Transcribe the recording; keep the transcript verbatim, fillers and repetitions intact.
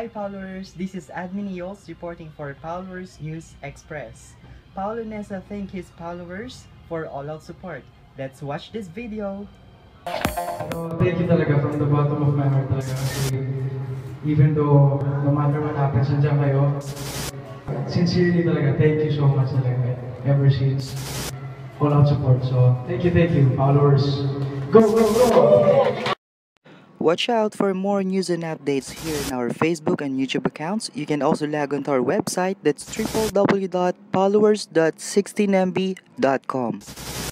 Hi followers, this is Admin Eiuolz reporting for Paollowers News Express. Paolo Onesa thank his followers for all-out support. Let's watch this video. So, thank you talaga from the bottom of my heart talaga. Kasi even though no matter what happens, nandiyan kayo. Sincerely talaga, thank you so much talaga. Ever since all-out support. So, thank you, thank you, followers. Go, go, go! Watch out for more news and updates here in our Facebook and YouTube accounts. You can also log on to our website, that's w w w dot paollowers dot sixteen m b dot com.